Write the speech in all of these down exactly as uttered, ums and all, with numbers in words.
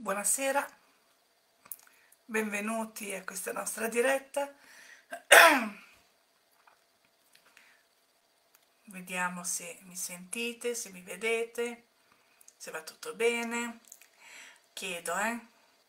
Buonasera, benvenuti a questa nostra diretta. Vediamo se mi sentite, se mi vedete, se va tutto bene. Chiedo, eh?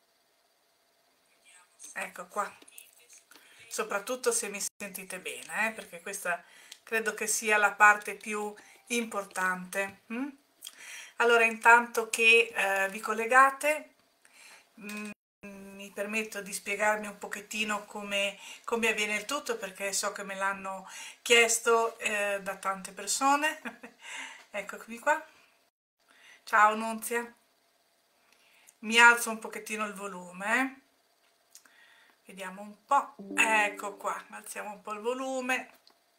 Ecco qua. Soprattutto se mi sentite bene, eh? Perché questa credo che sia la parte più importante. hm? Allora, intanto che eh, vi collegate, mh, mi permetto di spiegarmi un pochettino come, come avviene il tutto, perché so che me l'hanno chiesto eh, da tante persone. Eccomi qua. Ciao Nunzia. Mi alzo un pochettino il volume, eh. Vediamo un po'. Ecco qua, alziamo un po' il volume.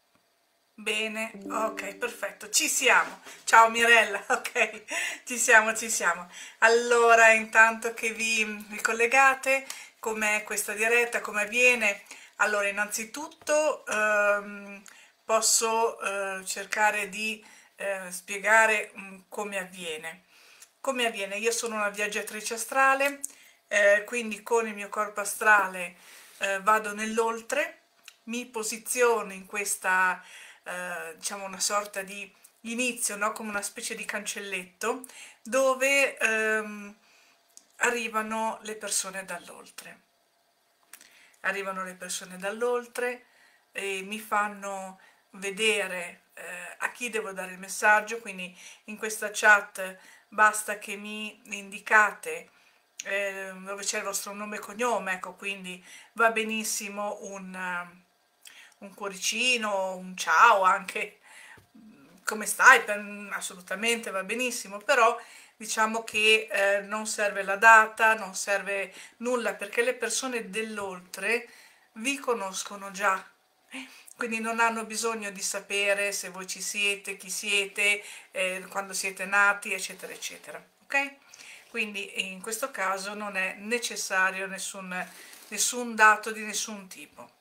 Bene, ok, perfetto, ci siamo. Ciao Mirella, ok, ci siamo, ci siamo. Allora, intanto che vi, vi collegate, com'è questa diretta, come avviene? Allora, innanzitutto ehm, posso eh, cercare di eh, spiegare mm, come avviene. Come avviene? Io sono una viaggiatrice astrale, eh, quindi con il mio corpo astrale eh, vado nell'oltre, mi posiziono in questa eh, diciamo una sorta di inizio, no? Come una specie di cancelletto dove ehm, arrivano le persone dall'oltre. Arrivano le persone dall'oltre e mi fanno vedere eh, a chi devo dare il messaggio, quindi in questa chat basta che mi indicate eh, dove c'è il vostro nome e cognome, ecco, quindi va benissimo un, eh, un cuoricino, un ciao anche, come stai, per, assolutamente va benissimo, però diciamo che eh, non serve la data, non serve nulla, perché le persone dell'oltre vi conoscono già, quindi non hanno bisogno di sapere se voi ci siete, chi siete, eh, quando siete nati, eccetera, eccetera, ok? Quindi in questo caso non è necessario nessun, nessun dato di nessun tipo.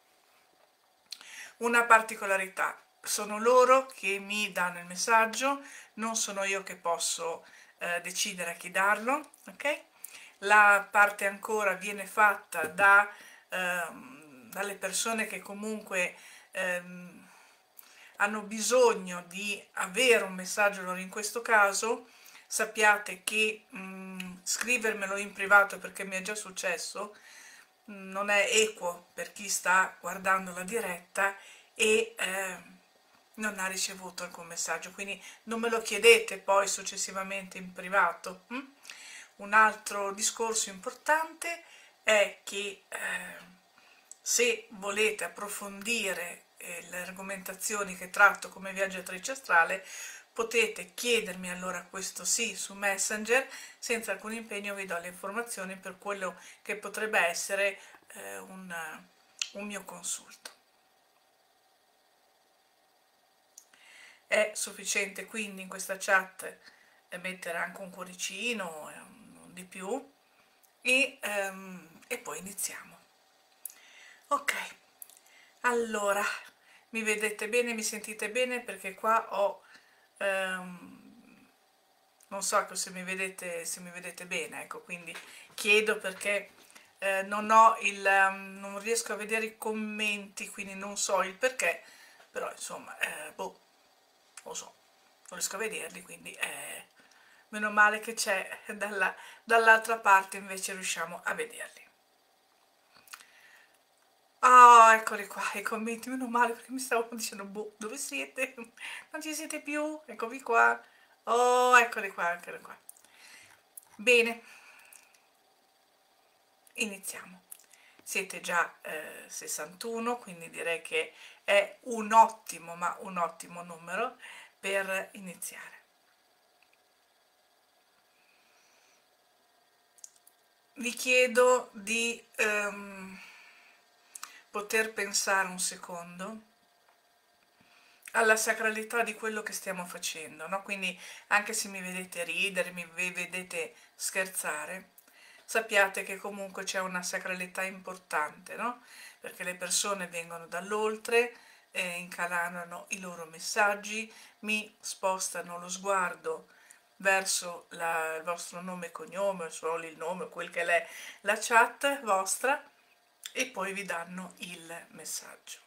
Una particolarità, sono loro che mi danno il messaggio, non sono io che posso eh, decidere a chi darlo, ok? La parte ancora viene fatta da, ehm, dalle persone che comunque ehm, hanno bisogno di avere un messaggio loro in questo caso. Sappiate che mh, scrivermelo in privato, perché mi è già successo, mh, non è equo per chi sta guardando la diretta e eh, non ha ricevuto alcun messaggio, quindi non me lo chiedete poi successivamente in privato. hm? Un altro discorso importante è che eh, se volete approfondire eh, le argomentazioni che tratto come viaggiatrice astrale, potete chiedermi allora questo sì su Messenger, senza alcun impegno vi do le informazioni per quello che potrebbe essere eh, un, un mio consulto. È sufficiente quindi in questa chat mettere anche un cuoricino, eh, non di più, e, ehm, e poi iniziamo. Ok, allora, mi vedete bene, mi sentite bene, perché qua ho, ehm, non so se mi vedete, se mi vedete bene, ecco, quindi chiedo perché eh, non ho il, um, non riesco a vedere i commenti, quindi non so il perché, però insomma, eh, boh, lo so, non riesco a vederli, quindi eh, meno male che c'è dalla, dall'altra parte, invece riusciamo a vederli. Ah, eccoli qua, i commenti, meno male, perché mi stavo dicendo, boh, dove siete? Non ci siete più? Eccovi qua. Oh, eccoli qua, eccoli qua. Bene, iniziamo. Siete già eh, sessantuno, quindi direi che è un ottimo, ma un ottimo numero per iniziare. Vi chiedo di ehm, poter pensare un secondo alla sacralità di quello che stiamo facendo, no? Quindi anche se mi vedete ridere, mi vedete scherzare, sappiate che comunque c'è una sacralità importante, no? Perché le persone vengono dall'oltre, eh, incanalano i loro messaggi, mi spostano lo sguardo verso la, il vostro nome e cognome, solo il nome, quel che è la chat vostra, e poi vi danno il messaggio.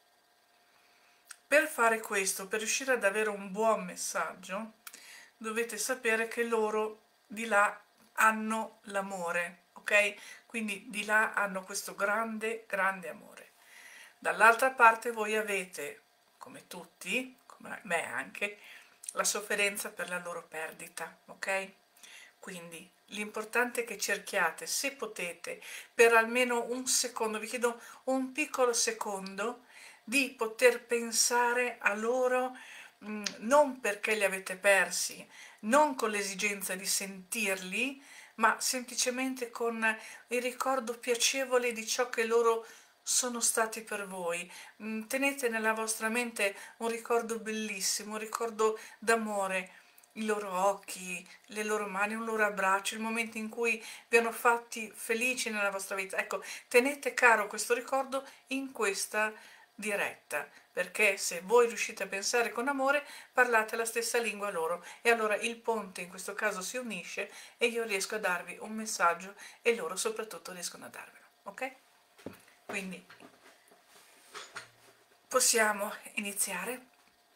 Per fare questo, per riuscire ad avere un buon messaggio, dovete sapere che loro di là hanno l'amore, ok? Quindi di là hanno questo grande, grande amore. Dall'altra parte voi avete, come tutti, come me anche, la sofferenza per la loro perdita, ok? Quindi l'importante è che cerchiate, se potete, per almeno un secondo, vi chiedo un piccolo secondo, di poter pensare a loro, mh, non perché li avete persi, non con l'esigenza di sentirli, ma semplicemente con il ricordo piacevole di ciò che loro sono stati per voi. Mh, tenete nella vostra mente un ricordo bellissimo, un ricordo d'amore, i loro occhi, le loro mani, un loro abbraccio, il momento in cui vi hanno fatti felici nella vostra vita. Ecco, tenete caro questo ricordo in questa diretta, perché se voi riuscite a pensare con amore, parlate la stessa lingua loro, e allora il ponte in questo caso si unisce e io riesco a darvi un messaggio e loro soprattutto riescono a darvelo, ok? Quindi possiamo iniziare.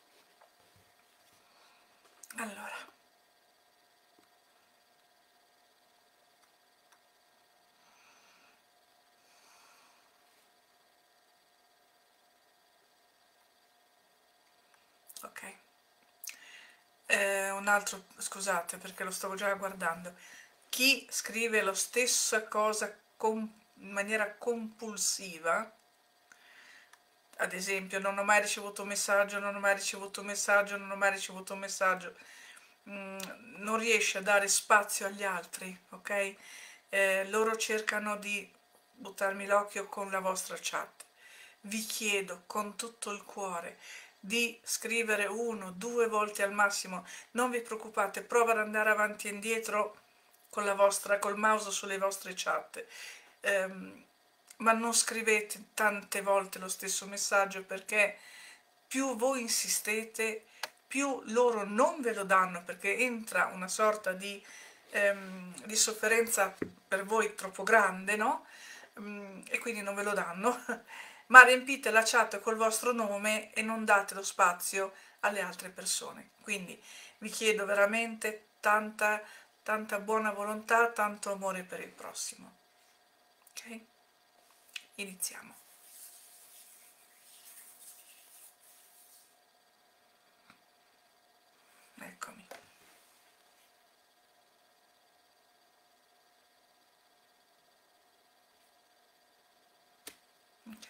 Allora, ok. Eh, un altro, scusate perché lo stavo già guardando. Chi scrive la stessa cosa con, in maniera compulsiva, ad esempio, non ho mai ricevuto un messaggio, non ho mai ricevuto un messaggio, non ho mai ricevuto un messaggio, mm, non riesce a dare spazio agli altri, ok? Eh, loro cercano di buttarmi l'occhio con la vostra chat. Vi chiedo con tutto il cuore di scrivere uno, due volte al massimo, non vi preoccupate, prova ad andare avanti e indietro con la vostra, col mouse sulle vostre chat, ehm, ma non scrivete tante volte lo stesso messaggio, perché più voi insistete, più loro non ve lo danno, perché entra una sorta di, ehm, di sofferenza per voi troppo grande, no? Mm, e quindi non ve lo danno, ma riempite la chat col vostro nome e non date lo spazio alle altre persone. Quindi vi chiedo veramente tanta, tanta buona volontà, tanto amore per il prossimo. Ok? Iniziamo. Eccomi. Ok.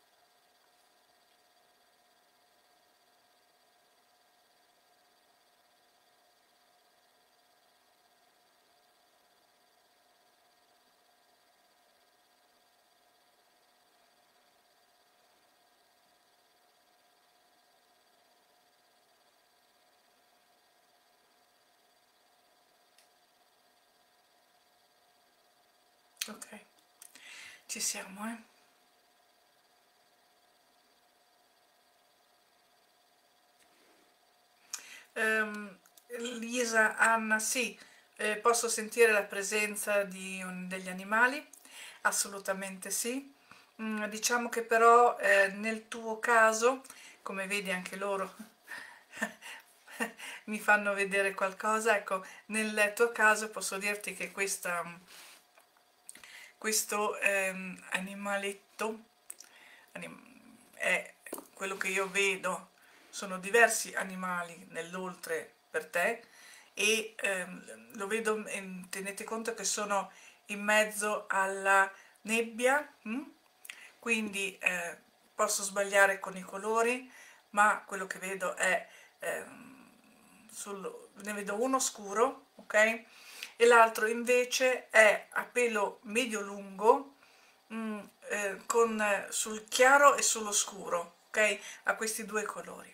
Ok, ci siamo, eh? Ehm, Lisa, Anna, sì, eh, posso sentire la presenza di un- degli animali, assolutamente sì. Mm, diciamo che però eh, nel tuo caso, come vedi anche loro mi fanno vedere qualcosa, ecco, nel tuo caso posso dirti che questa, questo ehm, animaletto anim- è quello che io vedo, sono diversi animali nell'oltre per te, e ehm, lo vedo, ehm, tenete conto che sono in mezzo alla nebbia, hm? Quindi eh, posso sbagliare con i colori, ma quello che vedo è, ehm, sul, ne vedo uno scuro, ok? E l'altro invece è a pelo medio-lungo, mm, eh, con, eh, sul chiaro e sullo scuro, ok? Ha questi due colori.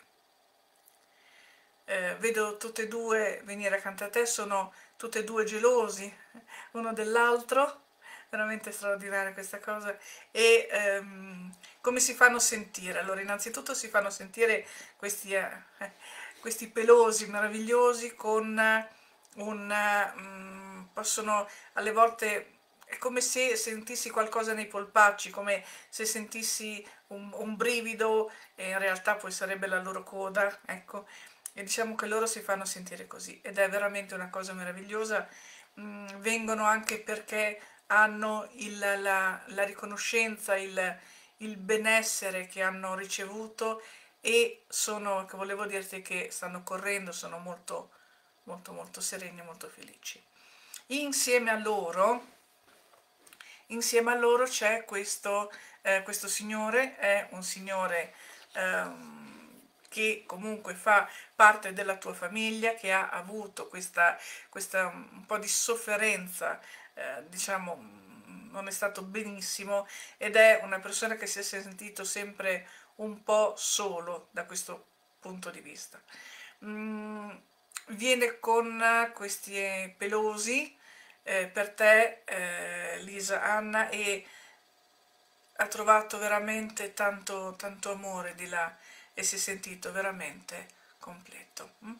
Eh, vedo tutte e due venire accanto a te, sono tutte e due gelosi uno dell'altro, veramente straordinaria questa cosa. E ehm, come si fanno sentire? Allora, innanzitutto si fanno sentire questi, eh, questi pelosi meravigliosi con un, um, possono alle volte, è come se sentissi qualcosa nei polpacci, come se sentissi un, un brivido, e in realtà poi sarebbe la loro coda, ecco, e diciamo che loro si fanno sentire così, ed è veramente una cosa meravigliosa. Mm, vengono anche perché hanno il, la, la riconoscenza, il, il benessere che hanno ricevuto, e sono, che volevo dirti che stanno correndo, sono molto molto molto sereni, molto felici. Insieme a loro, insieme a loro c'è questo, eh, questo signore, è un signore ehm, che comunque fa parte della tua famiglia, che ha avuto questa, questa un po' di sofferenza, eh, diciamo, non è stato benissimo, ed è una persona che si è sentito sempre un po' solo da questo punto di vista. Mm, viene con questi pelosi eh, per te, eh, Lisa Anna, e ha trovato veramente tanto, tanto amore di là, e si è sentito veramente completo. Mm?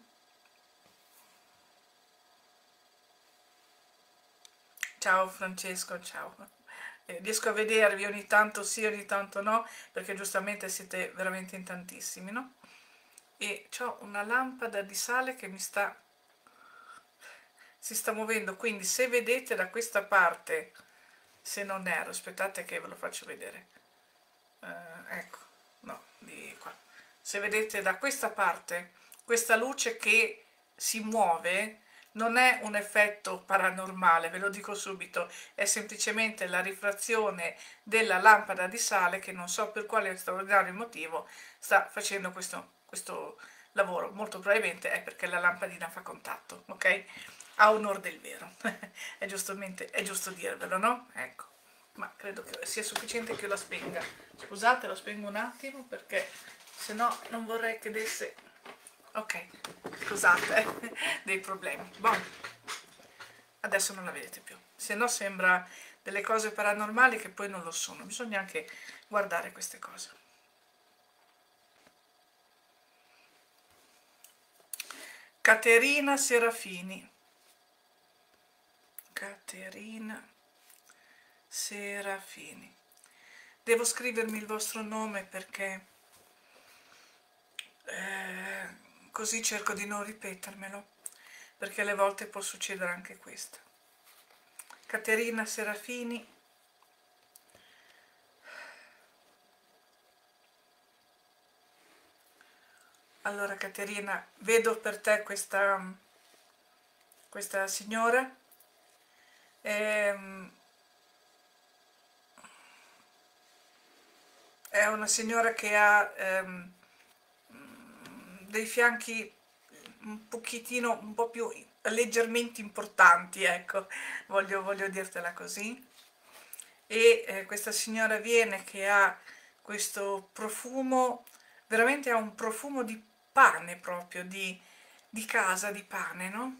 Ciao Francesco, ciao. Eh, riesco a vedervi ogni tanto sì, ogni tanto no, perché giustamente siete veramente in tantissimi, no? E ho una lampada di sale che mi sta, si sta muovendo, quindi se vedete da questa parte, se non ero, aspettate che ve lo faccio vedere, eh, ecco, no, di qua, se vedete da questa parte, questa luce che si muove, non è un effetto paranormale, ve lo dico subito, è semplicemente la rifrazione della lampada di sale che non so per quale straordinario motivo sta facendo questo, questo lavoro. Molto probabilmente è perché la lampadina fa contatto, ok? A onor del vero, è, giustamente, è giusto dirvelo, no? Ecco, ma credo che sia sufficiente che io la spenga. Scusate, lo spengo un attimo perché se no non vorrei che desse... Ok, scusate, dei problemi. Boh, adesso non la vedete più, se no sembra delle cose paranormali che poi non lo sono. Bisogna anche guardare queste cose. Caterina Serafini. Caterina Serafini. Devo scrivermi il vostro nome perché eh, così cerco di non ripetermelo, perché alle volte può succedere anche questo. Caterina Serafini. Allora Caterina, vedo per te questa, questa signora, ehm, è una signora che ha ehm, dei fianchi un pochettino, un po' più leggermente importanti, ecco, voglio, voglio dirtela così. E eh, questa signora viene che ha questo profumo, veramente ha un profumo di pane proprio, di, di casa, di pane, no?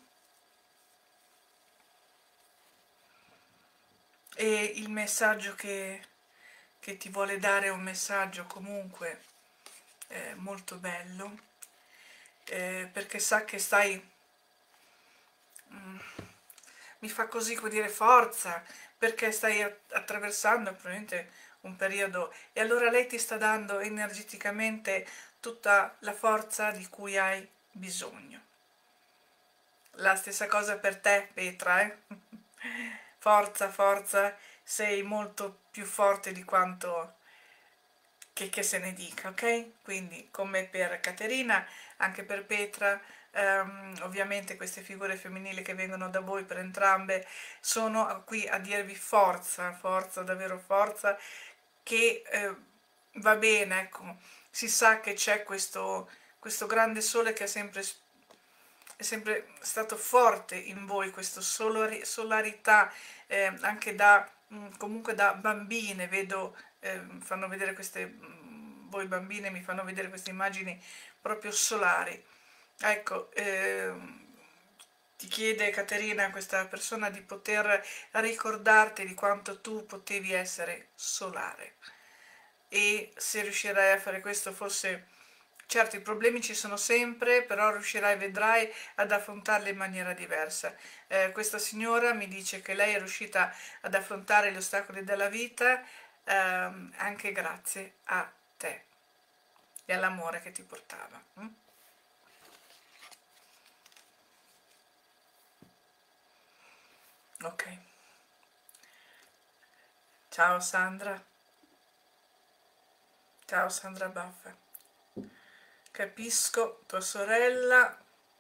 E il messaggio che, che ti vuole dare è un messaggio comunque eh, molto bello, eh, perché sa che stai, mm, mi fa così, come dire, forza, perché stai attraversando probabilmente un periodo, e allora lei ti sta dando energeticamente tutta la forza di cui hai bisogno. La stessa cosa per te, Petra, eh? Forza, forza, sei molto più forte di quanto che, che se ne dica, ok? Quindi come per Caterina, anche per Petra, ehm, ovviamente queste figure femminili che vengono da voi per entrambe sono qui a dirvi forza, forza, davvero forza, che eh, va bene, ecco, si sa che c'è questo, questo grande sole che è sempre, è sempre stato forte in voi, questa solari, solarità, eh, anche da, mh, comunque da bambine, vedo, eh, fanno vedere queste, mh, voi bambine mi fanno vedere queste immagini proprio solari. Ecco, ehm, ti chiede Caterina, questa persona, di poter ricordarti di quanto tu potevi essere solare, e se riuscirai a fare questo forse certo, i problemi ci sono sempre, però riuscirai, vedrai, ad affrontarli in maniera diversa. Eh, questa signora mi dice che lei è riuscita ad affrontare gli ostacoli della vita ehm, anche grazie a te e all'amore che ti portava. mm? Ok. Ciao Sandra. Ciao Sandra Baffa. Capisco tua sorella.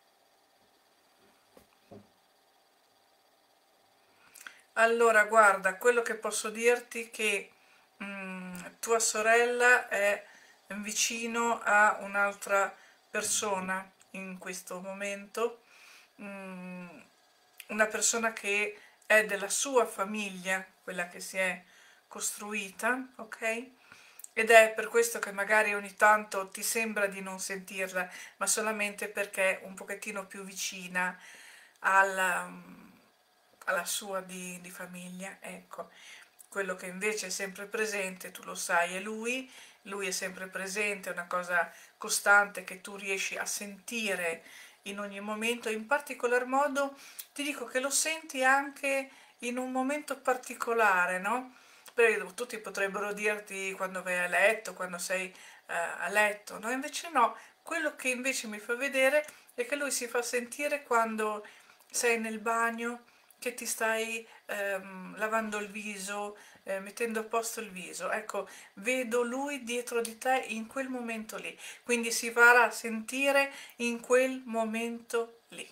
Allora, guarda, quello che posso dirti è che mm, tua sorella è vicino a un'altra persona in questo momento, mm, una persona che è della sua famiglia, quella che si è costruita, ok? Ed è per questo che magari ogni tanto ti sembra di non sentirla, ma solamente perché è un pochettino più vicina alla, alla sua di, di famiglia, ecco. Quello che invece è sempre presente, tu lo sai, è lui, lui è sempre presente, è una cosa costante che tu riesci a sentire in ogni momento, in particolar modo ti dico che lo senti anche in un momento particolare, no? Perché tutti potrebbero dirti quando vai a letto, quando sei eh, a letto, no? Invece no, quello che invece mi fa vedere è che lui si fa sentire quando sei nel bagno, che ti stai ehm, lavando il viso, eh, mettendo a posto il viso. Ecco, vedo lui dietro di te in quel momento lì, quindi si farà sentire in quel momento lì.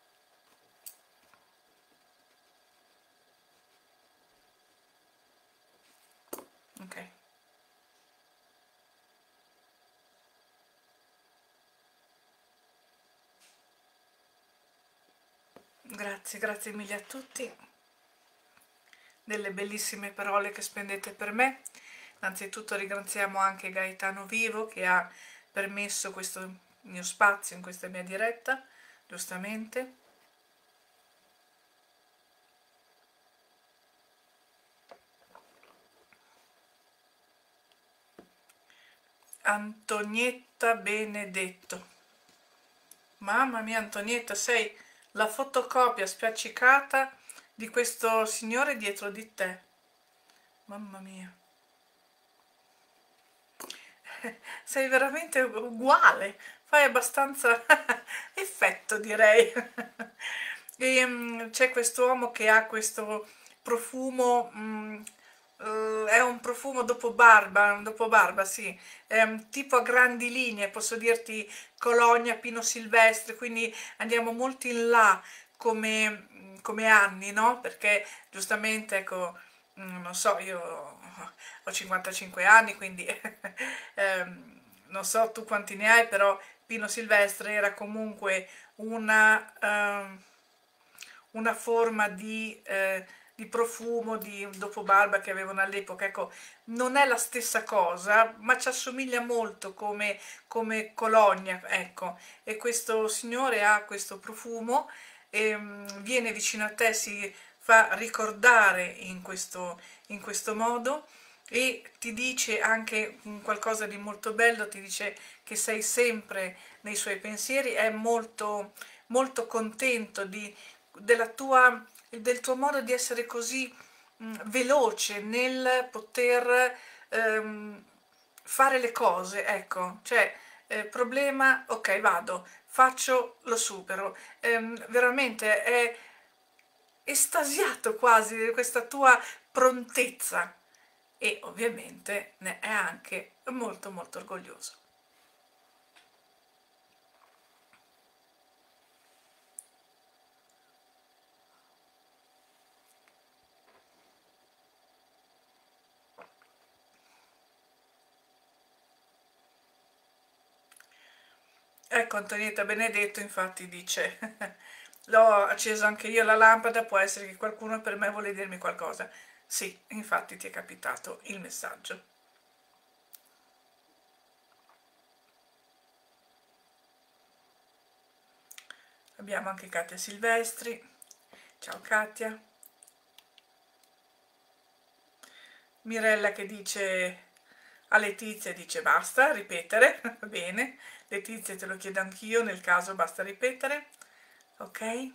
Ok, grazie, grazie mille a tutti delle bellissime parole che spendete per me. Innanzitutto ringraziamo anche Gaetano Vivo che ha permesso questo mio spazio in questa mia diretta, giustamente. Antonietta Benedetto. Mamma mia Antonietta, sei la fotocopia spiaccicata di questo signore dietro di te. Mamma mia. Sei veramente uguale, fai abbastanza effetto, direi. E mm, c'è quest'uomo che ha questo profumo, mm, eh, è un profumo dopo barba, dopo barba, sì, è un tipo a grandi linee, posso dirti Colonia, Pino Silvestre, quindi andiamo molto in là come, come anni, no? Perché giustamente, ecco, mm, non so, io ho cinquantacinque anni, quindi ehm, non so tu quanti ne hai, però Pino Silvestre era comunque una, ehm, una forma di, eh, di profumo di dopo barba che avevano all'epoca. Ecco, non è la stessa cosa, ma ci assomiglia molto come, come colonia, ecco. E questo signore ha questo profumo e mm, viene vicino a te, si fa ricordare in questo, in questo modo e ti dice anche un qualcosa di molto bello, ti dice che sei sempre nei suoi pensieri, è molto, molto contento di, della tua, del tuo modo di essere così mh, veloce nel poter ehm, fare le cose, ecco, cioè eh, problema, ok, vado, faccio, lo supero. Ehm, veramente è estasiato quasi di questa tua prontezza e ovviamente ne è anche molto molto orgoglioso. Ecco, Antonietta Benedetto infatti dice l'ho acceso anche io la lampada, può essere che qualcuno per me vuole dirmi qualcosa. Sì, infatti ti è capitato il messaggio. Abbiamo anche Katia Silvestri. Ciao Katia. Mirella che dice A Letizia dice basta ripetere, va bene, Letizia te lo chiedo anch'io, nel caso basta ripetere, ok?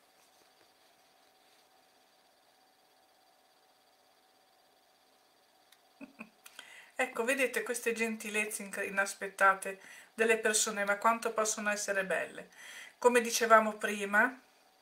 Ecco, vedete queste gentilezze inc- inaspettate delle persone, ma quanto possono essere belle. Come dicevamo prima,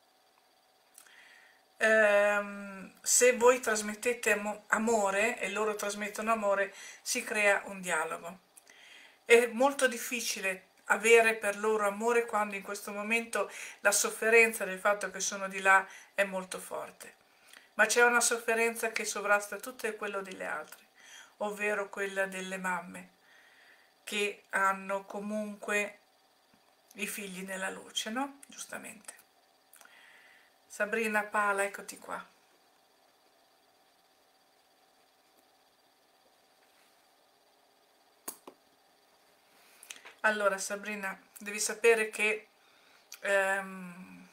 ehm, se voi trasmettete amo- amore e loro trasmettono amore, si crea un dialogo. È molto difficile avere per loro amore quando in questo momento la sofferenza del fatto che sono di là è molto forte. Ma c'è una sofferenza che sovrasta tutto quello delle altre, ovvero quella delle mamme, che hanno comunque i figli nella luce, no? Giustamente. Sabrina Pala, eccoti qua. Allora, Sabrina, devi sapere che ehm,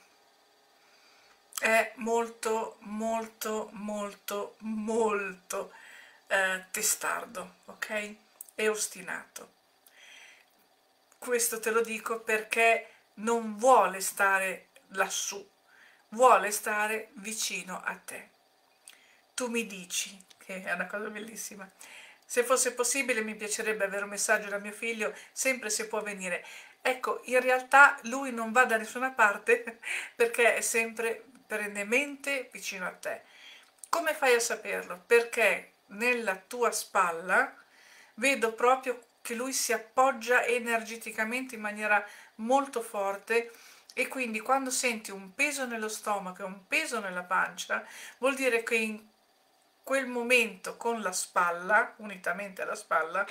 è molto, molto, molto, molto eh, testardo, ok? E ostinato. Questo te lo dico perché non vuole stare lassù, vuole stare vicino a te. Tu mi dici, che è una cosa bellissima, se fosse possibile mi piacerebbe avere un messaggio da mio figlio, sempre se può venire. Ecco, in realtà lui non va da nessuna parte perché è sempre perennemente vicino a te. Come fai a saperlo? Perché nella tua spalla vedo proprio che lui si appoggia energeticamente in maniera molto forte e quindi quando senti un peso nello stomaco e un peso nella pancia, vuol dire che in quel momento con la spalla, unitamente alla spalla,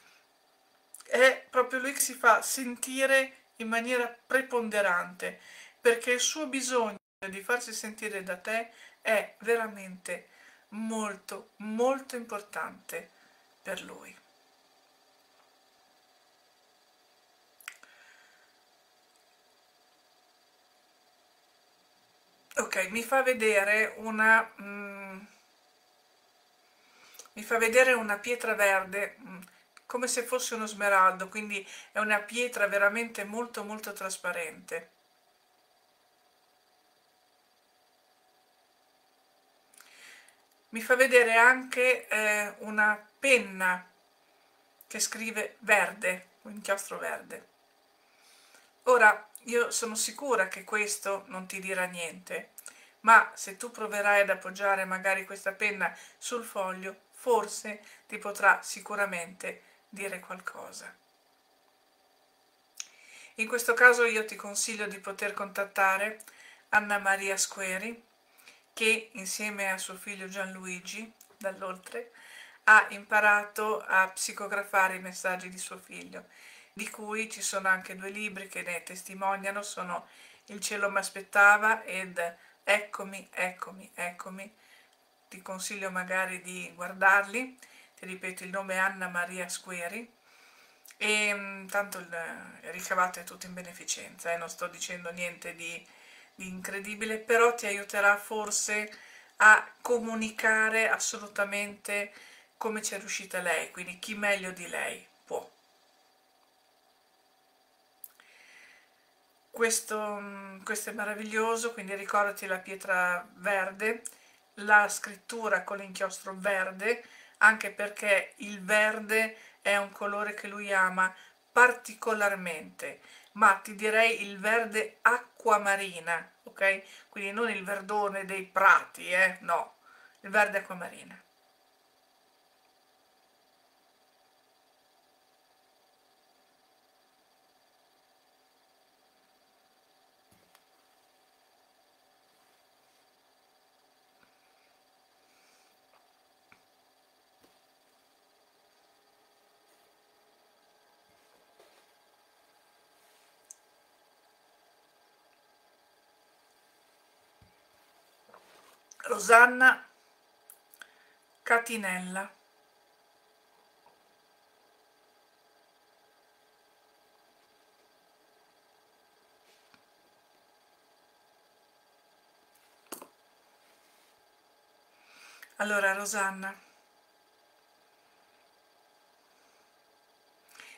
è proprio lui che si fa sentire in maniera preponderante, perché il suo bisogno di farsi sentire da te è veramente molto, molto importante per lui. Ok, mi fa vedere una, mm, mi fa vedere una pietra verde, mm, come se fosse uno smeraldo, quindi è una pietra veramente molto molto trasparente. Mi fa vedere anche eh, una penna che scrive verde, un inchiostro verde. Ora, io sono sicura che questo non ti dirà niente, ma se tu proverai ad appoggiare magari questa penna sul foglio, forse ti potrà sicuramente dire qualcosa. In questo caso io ti consiglio di poter contattare Anna Maria Squeri, che insieme a suo figlio Gianluigi, dall'Oltre, ha imparato a psicografare i messaggi di suo figlio, di cui ci sono anche due libri che ne testimoniano, sono Il cielo mi aspettava ed Eccomi, eccomi, eccomi. Ti consiglio magari di guardarli. Ti ripeto, il nome è Anna Maria Squeri e mm, tanto il, il ricavato è tutto in beneficenza, eh, non sto dicendo niente di, di incredibile, però ti aiuterà forse a comunicare assolutamente come c'è riuscita lei, quindi chi meglio di lei può. Questo, mm, questo è meraviglioso, quindi ricordati la pietra verde, la scrittura con l'inchiostro verde, anche perché il verde è un colore che lui ama particolarmente, ma ti direi il verde acquamarina, ok? Quindi non il verdone dei prati, eh? No, il verde acquamarina. Rosanna Catinella. Allora, Rosanna,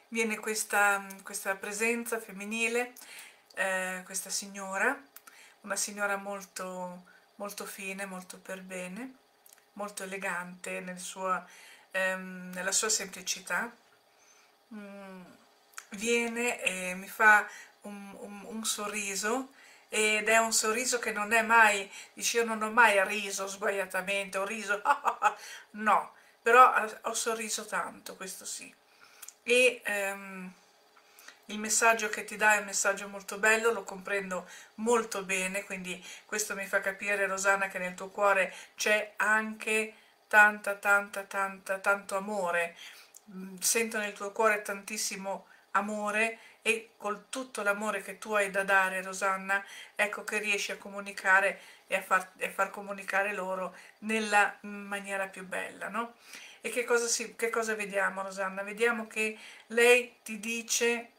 viene questa, questa presenza femminile, eh, questa signora, una signora molto, molto fine, molto per bene, molto elegante nel suo, ehm, nella sua semplicità. Mm, viene e mi fa un, un- un sorriso, ed è un sorriso che non è mai, dici io non ho mai riso sguaiatamente, ho riso, no, però eh, ho sorriso tanto, questo sì. E ehm, il messaggio che ti dà è un messaggio molto bello, lo comprendo molto bene, quindi questo mi fa capire, Rosanna, che nel tuo cuore c'è anche tanta, tanta, tanta, tanto amore. Mm, sento nel tuo cuore tantissimo amore, e con tutto l'amore che tu hai da dare, Rosanna, ecco che riesci a comunicare e a far, e far comunicare loro nella maniera più bella, no? E che cosa, si, che cosa vediamo, Rosanna? Vediamo che lei ti dice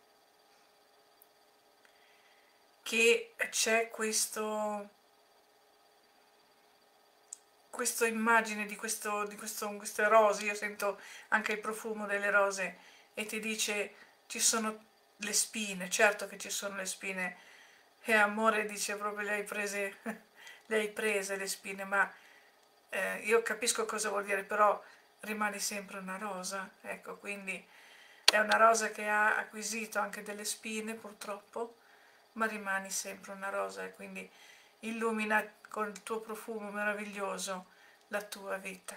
che c'è questo, questa immagine di, questo, di questo, queste rose, io sento anche il profumo delle rose, e ti dice ci sono le spine, certo che ci sono le spine, e amore, dice proprio le hai prese, le hai prese le spine, ma eh, io capisco cosa vuol dire, però rimani sempre una rosa, ecco, quindi è una rosa che ha acquisito anche delle spine purtroppo, ma rimani sempre una rosa, e quindi illumina con il tuo profumo meraviglioso la tua vita.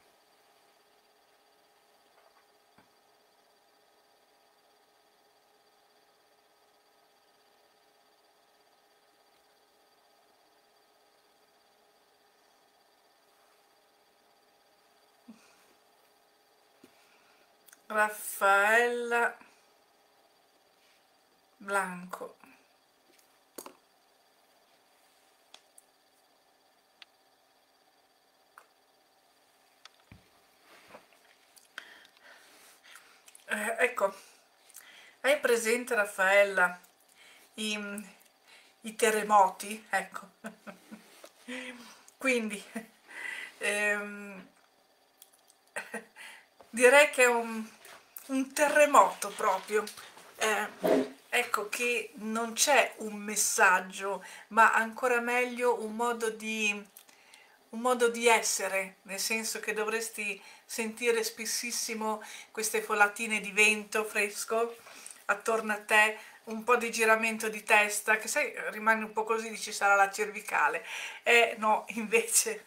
Raffaella Blanco. Eh, ecco, hai presente, Raffaella, i, i terremoti? Ecco, quindi ehm, direi che è un, un terremoto proprio. Eh, ecco che non c'è un messaggio, ma ancora meglio un modo di, un modo di essere, nel senso che dovresti sentire spessissimo queste folatine di vento fresco attorno a te, un po' di giramento di testa, che sai, rimane un po' così, dici sarà la cervicale, e no, invece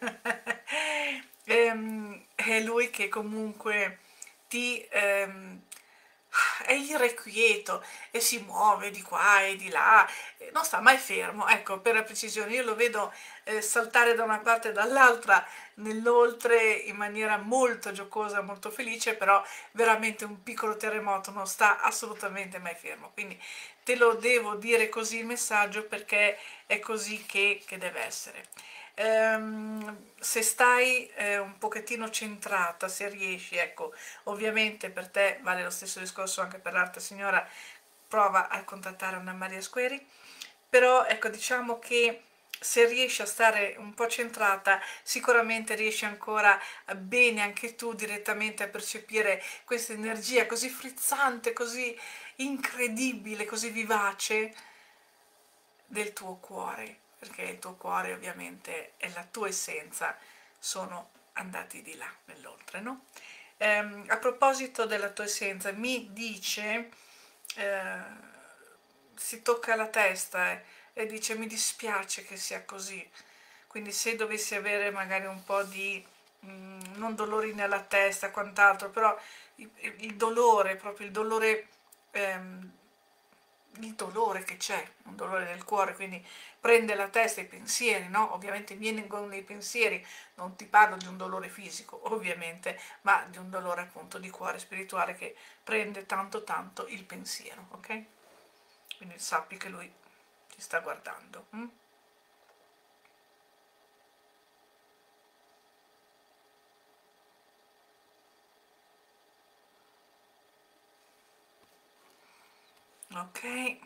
ehm, è lui che comunque ti ehm, è irrequieto e si muove di qua e di là, e non sta mai fermo, ecco, per la precisione. Io lo vedo eh, saltare da una parte e dall'altra nell'oltre in maniera molto giocosa, molto felice, però veramente un piccolo terremoto, non sta assolutamente mai fermo. Quindi te lo devo dire così il messaggio, perché è così che, che deve essere. Ehm, se stai eh, un pochettino centrata, se riesci, ecco, ovviamente per te vale lo stesso discorso anche per l'altra signora, prova a contattare una Maria Squeri, però ecco, diciamo che se riesci a stare un po' centrata, sicuramente riesci ancora bene anche tu direttamente a percepire questa energia così frizzante, così incredibile, così vivace del tuo cuore, perché il tuo cuore ovviamente e la tua essenza sono andati di là, nell'oltre, no? Ehm, a proposito della tua essenza, mi dice, eh, si tocca la testa eh, e dice mi dispiace che sia così, quindi se dovessi avere magari un po' di, mh, non dolori nella testa, quant'altro, però il, il dolore, proprio il dolore, ehm, il dolore che c'è, un dolore nel cuore, quindi prende la testa i pensieri, no? Ovviamente vengono dei pensieri, non ti parlo di un dolore fisico, ovviamente, ma di un dolore appunto di cuore spirituale che prende tanto tanto il pensiero, ok? Quindi sappi che lui ti sta guardando. Hm? Ok,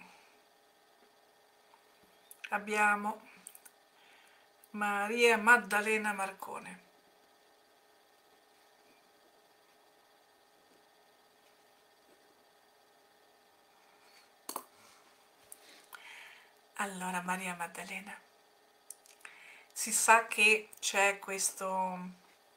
abbiamo Maria Maddalena Marcone. Allora, Maria Maddalena, si sa che c'è questo,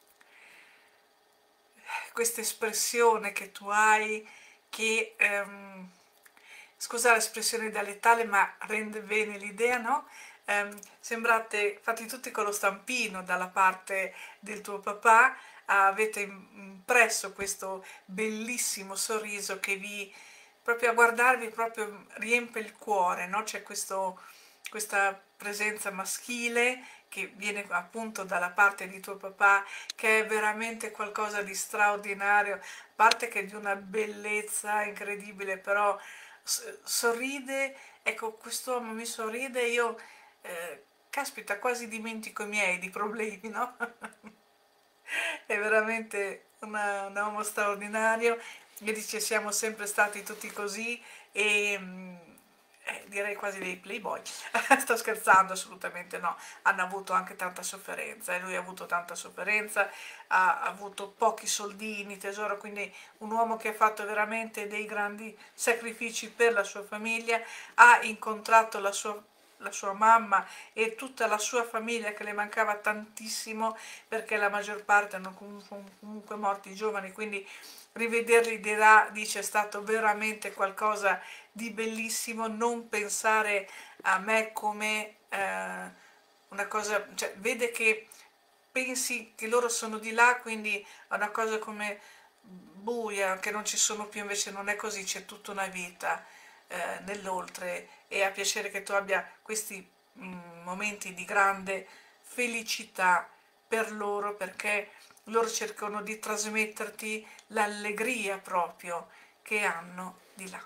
questa espressione che tu hai che, ehm, scusa l'espressione dialettale, ma rende bene l'idea, no? Ehm, sembrate fatti tutti con lo stampino dalla parte del tuo papà, avete impresso questo bellissimo sorriso che vi, proprio a guardarvi, proprio riempie il cuore, no? C'è questo, questa presenza maschile che viene appunto dalla parte di tuo papà, che è veramente qualcosa di straordinario, a parte che è di una bellezza incredibile, però sorride, ecco, quest'uomo mi sorride, io, eh, caspita, quasi dimentico i miei di problemi, no? È veramente una- un uomo straordinario, e dice siamo sempre stati tutti così, e mm, eh, direi quasi dei playboy. Sto scherzando, assolutamente no, hanno avuto anche tanta sofferenza, e lui ha avuto tanta sofferenza, ha avuto pochi soldini, tesoro, quindi un uomo che ha fatto veramente dei grandi sacrifici per la sua famiglia, ha incontrato la sua la sua mamma e tutta la sua famiglia che le mancava tantissimo, perché la maggior parte hanno comunque morti giovani, quindi rivederli dirà, dice, è stato veramente qualcosa di bellissimo, non pensare a me come eh, una cosa, cioè vede che pensi che loro sono di là, quindi è una cosa come buia, che non ci sono più, invece non è così, c'è tutta una vita eh, nell'oltre, e a piacere che tu abbia questi mm, momenti di grande felicità per loro, perché loro cercano di trasmetterti l'allegria proprio che hanno di là.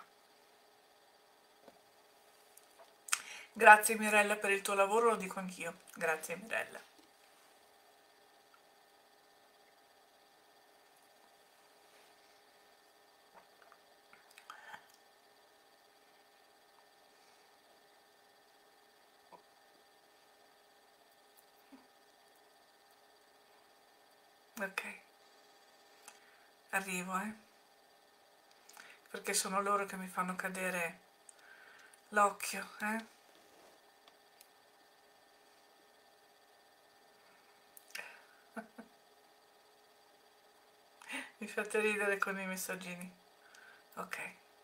Grazie Mirella per il tuo lavoro, lo dico anch'io. Grazie Mirella. Ok, arrivo, eh, perché sono loro che mi fanno cadere l'occhio, eh. Mi fate ridere con i messaggini. Ok.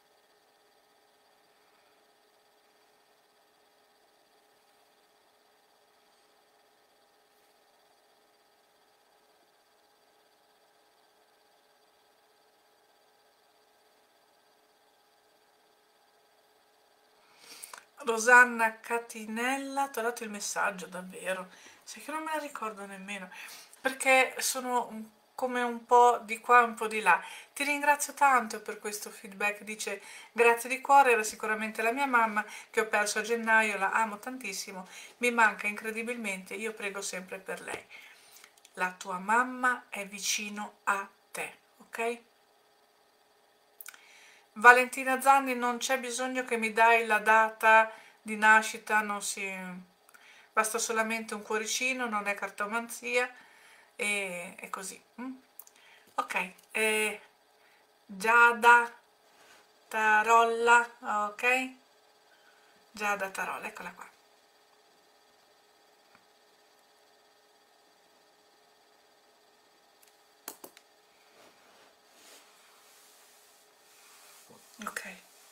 Rosanna Catinella, ti ho dato il messaggio, davvero. Sai che non me la ricordo nemmeno, perché sono un- come un po' di qua e un po' di là. Ti ringrazio tanto per questo feedback, dice grazie di cuore, era sicuramente la mia mamma che ho perso a gennaio, la amo tantissimo, mi manca incredibilmente, io prego sempre per lei. La tua mamma è vicino a te, ok? Valentina Zanni, non c'è bisogno che mi dai la data di nascita, non si... basta solamente un cuoricino, non è cartomanzia, e è così. mm? Ok, e Giada Tarolla, ok? Giada Tarolla, eccola qua. Ok.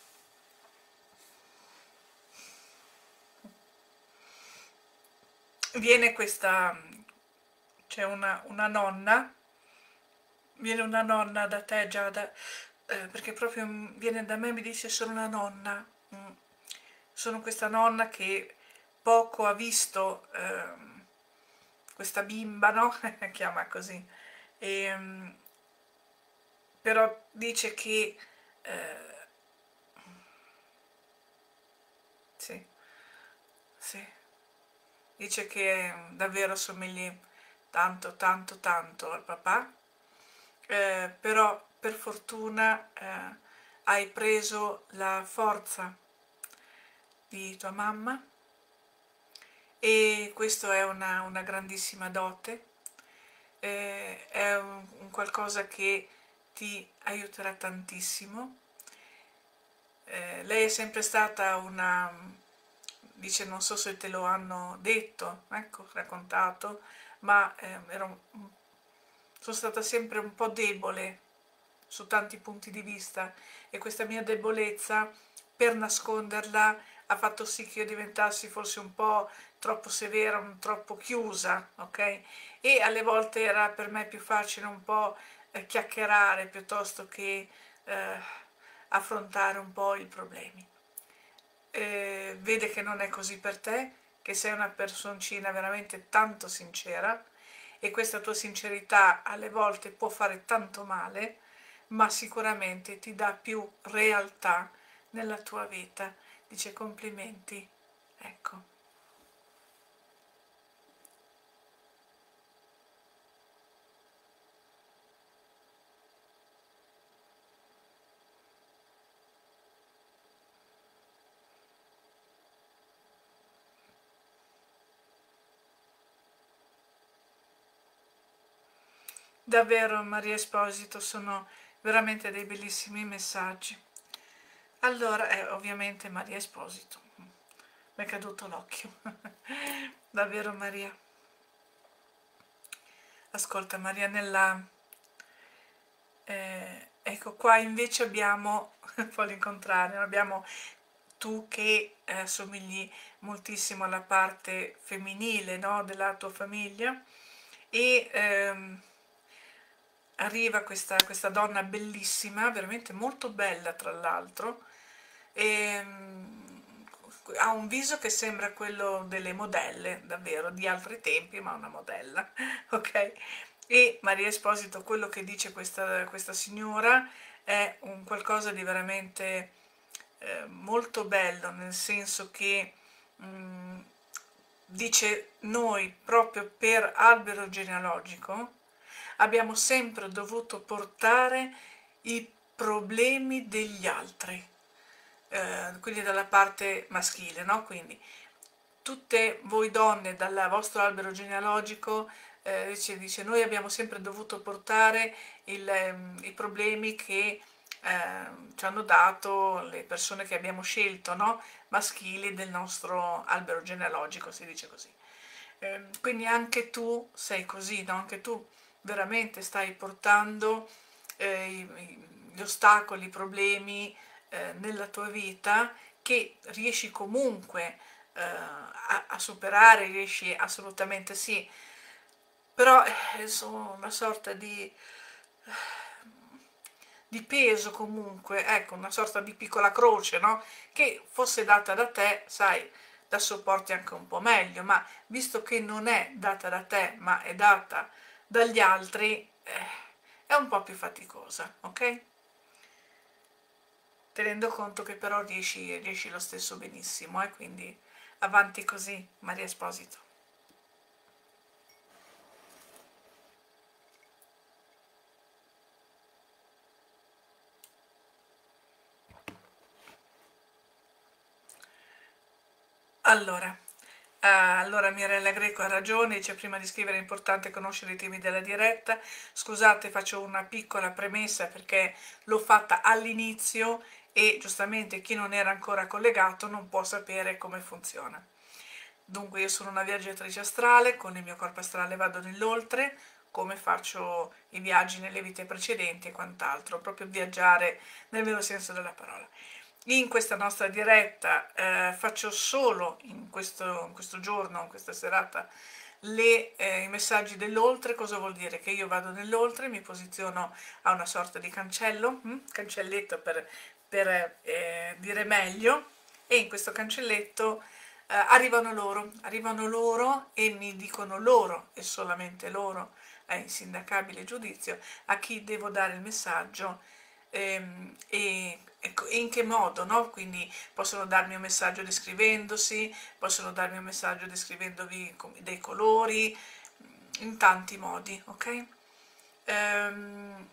Viene questa... c'è una, una nonna, viene una nonna da te, Giada, eh, perché proprio mm, viene da me e mi dice sono una nonna. mm. Sono questa nonna che poco ha visto ehm, questa bimba, no? Chiama così. E, mm, però dice che eh, sì, sì, dice che mm, davvero somigli tanto, tanto, tanto al papà, eh, però per fortuna eh, hai preso la forza di tua mamma, e questo è una, una grandissima dote, eh, è un, un qualcosa che ti aiuterà tantissimo. Eh, lei è sempre stata una, dice non so se te lo hanno detto, ecco, raccontato, ma eh, ero, sono stata sempre un po' debole su tanti punti di vista e questa mia debolezza, per nasconderla, ha fatto sì che io diventassi forse un po' troppo severa, un troppo chiusa, ok? E alle volte era per me più facile un po' eh, chiacchierare piuttosto che eh, affrontare un po' i problemi. Eh, vede che non è così per te, che sei una personcina veramente tanto sincera e questa tua sincerità alle volte può fare tanto male, ma sicuramente ti dà più realtà nella tua vita. Dice complimenti, ecco. Davvero Maria Esposito, sono veramente dei bellissimi messaggi. Allora, eh, ovviamente Maria Esposito, mi è caduto l'occhio. Davvero Maria. Ascolta Maria, nella... eh, ecco qua invece abbiamo, poi l'incontrario, abbiamo tu che eh, somigli moltissimo alla parte femminile, no, della tua famiglia e ehm, arriva questa, questa donna bellissima, veramente molto bella tra l'altro, e ha un viso che sembra quello delle modelle, davvero, di altri tempi, ma una modella, ok? E Maria Esposito, quello che dice questa, questa signora è un qualcosa di veramente eh, molto bello, nel senso che mh, dice noi proprio per albero genealogico abbiamo sempre dovuto portare i problemi degli altri, eh, quindi dalla parte maschile, no? Quindi tutte voi donne dal vostro albero genealogico, eh, dice, dice, noi abbiamo sempre dovuto portare il, ehm, i problemi che eh, ci hanno dato le persone che abbiamo scelto, no? Maschili del nostro albero genealogico, si dice così. Eh, quindi anche tu sei così, no? Anche tu veramente stai portando eh, i- gli ostacoli, i problemi eh, nella tua vita che riesci comunque eh, a, a superare, riesci assolutamente sì, però eh, sono una sorta di, di peso comunque, ecco, una sorta di piccola croce, no? Che fosse data da te, sai, la sopporti anche un po' meglio, ma visto che non è data da te, ma è data dagli altri, eh, è un po' più faticosa, ok? Tenendo conto che però riesci, riesci lo stesso benissimo, e eh? Quindi avanti così, Maria Esposito. Allora, eh, allora Mirella Greco ha ragione, dice prima di scrivere è importante conoscere i temi della diretta. Scusate, faccio una piccola premessa perché l'ho fatta all'inizio e giustamente chi non era ancora collegato non può sapere come funziona. Dunque io sono una viaggiatrice astrale, con il mio corpo astrale vado nell'oltre, come faccio i viaggi nelle vite precedenti e quant'altro, proprio viaggiare nel vero senso della parola. In questa nostra diretta eh, faccio solo in questo, in questo giorno, in questa serata, le, eh, i messaggi dell'oltre. Cosa vuol dire? Che io vado nell'oltre, mi posiziono a una sorta di cancello, hm? cancelletto per, per eh, dire meglio, e in questo cancelletto eh, arrivano loro, arrivano loro e mi dicono loro e solamente loro, è insindacabile giudizio, a chi devo dare il messaggio ehm, e, ecco, e in che modo, no? Quindi possono darmi un messaggio descrivendosi, possono darmi un messaggio descrivendovi dei colori, in tanti modi, ok? Ehm,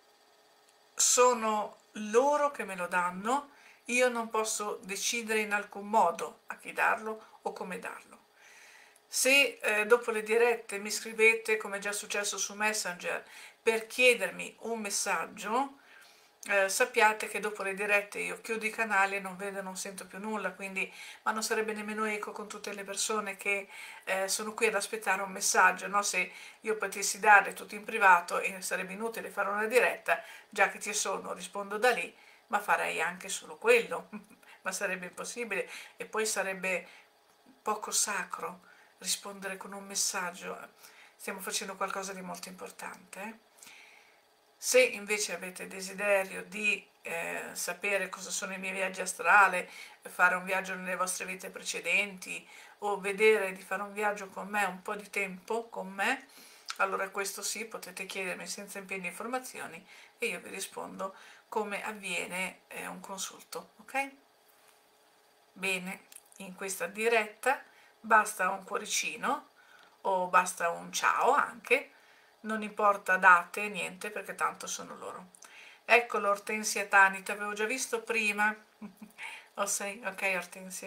sono loro che me lo danno, io non posso decidere in alcun modo a chi darlo o come darlo. Se eh, dopo le dirette mi scrivete, come è già successo su Messenger, per chiedermi un messaggio, eh, sappiate che dopo le dirette io chiudo i canali e non vedo, non sento più nulla, quindi, ma non sarebbe nemmeno eco con tutte le persone che eh, sono qui ad aspettare un messaggio, no? Se io potessi darle tutto in privato e sarebbe inutile fare una diretta, già che ci sono, rispondo da lì, ma farei anche solo quello, ma sarebbe impossibile e poi sarebbe poco sacro rispondere con un messaggio. Stiamo facendo qualcosa di molto importante, eh? Se invece avete desiderio di eh, sapere cosa sono i miei viaggi astrali, fare un viaggio nelle vostre vite precedenti o vedere di fare un viaggio con me un po' di tempo con me, allora questo sì, potete chiedermi senza impegno informazioni e io vi rispondo come avviene eh, un consulto, ok? Bene, in questa diretta basta un cuoricino o basta un ciao anche, non importa date, niente, perché tanto sono loro. Ecco l'Ortensia Tani, ti avevo già visto prima. Oh, sei? Ok, Ortensia.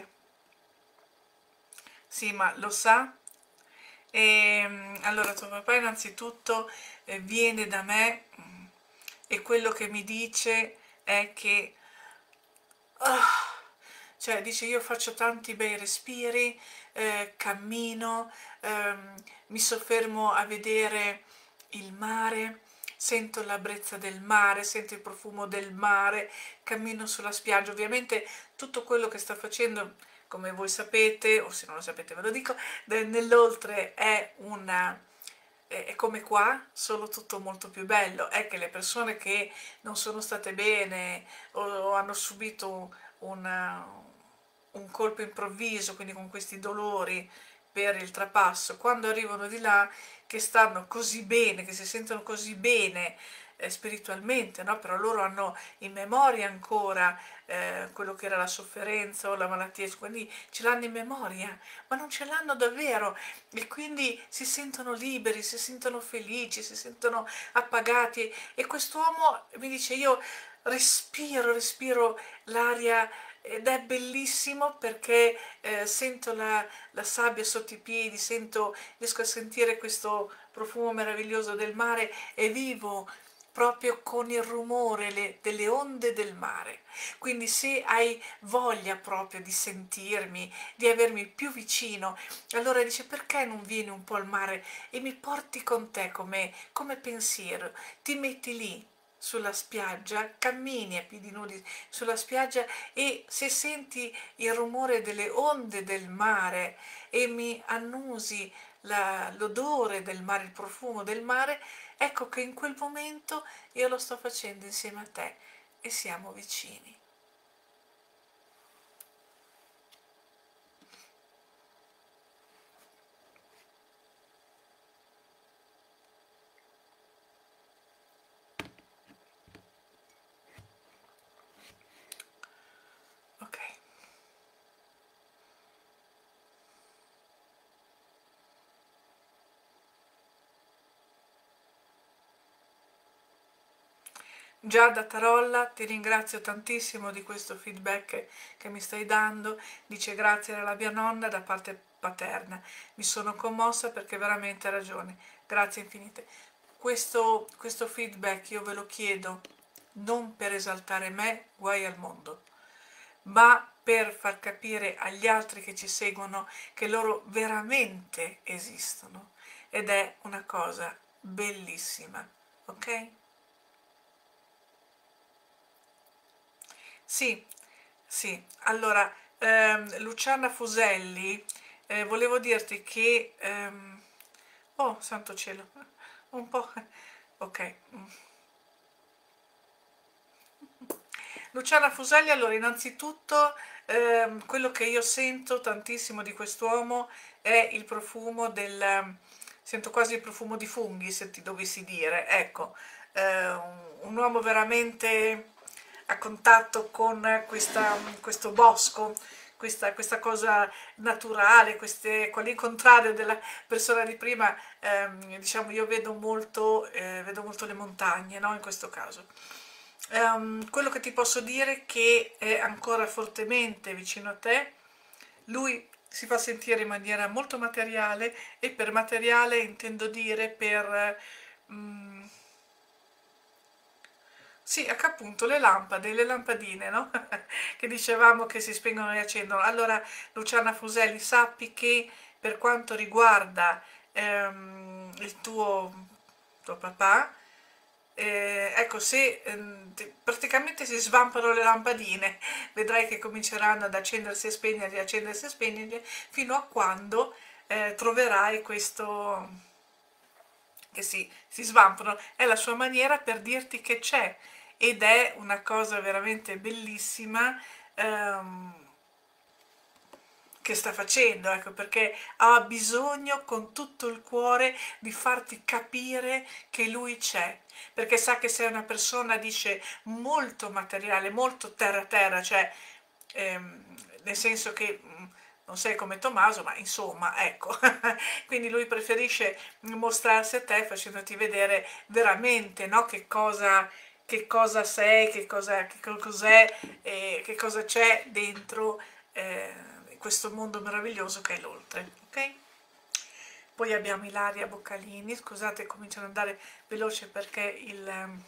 Sì, ma lo sa? E, allora, tuo papà innanzitutto eh, viene da me mm, e quello che mi dice è che... ah, cioè, dice io faccio tanti bei respiri, eh, cammino, ehm, mi soffermo a vedere il mare, sento la brezza del mare, sento il profumo del mare, cammino sulla spiaggia. Ovviamente tutto quello che sta facendo, come voi sapete, o se non lo sapete ve lo dico, nell'oltre è una... è come qua, solo tutto molto più bello. È che le persone che non sono state bene o, o hanno subito una, un colpo improvviso, quindi con questi dolori per il trapasso, quando arrivano di là, che stanno così bene, che si sentono così bene eh, spiritualmente, no? Però loro hanno in memoria ancora eh, quello che era la sofferenza o la malattia, quindi ce l'hanno in memoria, ma non ce l'hanno davvero e quindi si sentono liberi, si sentono felici, si sentono appagati e quest'uomo mi dice io respiro, respiro l'aria ed è bellissimo perché eh, sento la, la sabbia sotto i piedi, sento, riesco a sentire questo profumo meraviglioso del mare e vivo proprio con il rumore le, delle onde del mare. Quindi se hai voglia proprio di sentirmi, di avermi più vicino, allora dice perché non vieni un po' al mare e mi porti con te come, come pensiero, ti metti lì sulla spiaggia, cammini a piedi nudi sulla spiaggia e se senti il rumore delle onde del mare e mi annusi l'odore del mare, il profumo del mare, ecco che in quel momento io lo sto facendo insieme a te e siamo vicini. Ok. Giada Tarolla, ti ringrazio tantissimo di questo feedback che mi stai dando, dice grazie alla mia nonna da parte paterna, mi sono commossa perché veramente ha ragione, grazie infinite. Questo, questo feedback io ve lo chiedo non per esaltare me, guai al mondo, ma per far capire agli altri che ci seguono che loro veramente esistono ed è una cosa bellissima, ok? Sì, sì, allora, ehm, Luciana Fuselli, eh, volevo dirti che... ehm, oh, santo cielo, un po'... ok. Luciana Fuselli, allora, innanzitutto, ehm, quello che io sento tantissimo di quest'uomo è il profumo del... sento quasi il profumo di funghi, se ti dovessi dire, ecco, eh, un, un uomo veramente a contatto con questa, questo bosco, questa, questa cosa naturale, queste, quelli contrario della persona di prima, ehm, diciamo io vedo molto, eh, vedo molto le montagne, no? In questo caso. Ehm, quello che ti posso dire è che è ancora fortemente vicino a te, lui si fa sentire in maniera molto materiale e per materiale intendo dire per... mm, Sì, ecco appunto le lampade, le lampadine, no? Che dicevamo che si spengono e accendono. Allora, Luciana Fuselli, sappi che per quanto riguarda ehm, il tuo, tuo papà, eh, ecco, se ehm, ti- praticamente si svampano le lampadine, vedrai che cominceranno ad accendersi e spegnersi, accendersi e spegnersi, fino a quando eh, troverai questo che si, si svampano, è la sua maniera per dirti che c'è, ed è una cosa veramente bellissima ehm, che sta facendo, ecco, perché ha bisogno con tutto il cuore di farti capire che lui c'è, perché sa che sei una persona, dice, molto materiale, molto terra-terra, cioè ehm, nel senso che mm, non sei come Tommaso, ma insomma, ecco, quindi lui preferisce mostrarsi a te facendoti vedere veramente, no, che cosa, che cosa sei, che cosa, che cos'è, eh, che cosa c'è dentro eh, questo mondo meraviglioso che è l'oltre, ok? Poi abbiamo Ilaria Boccalini, scusate, cominciano ad andare veloce perché il, ehm,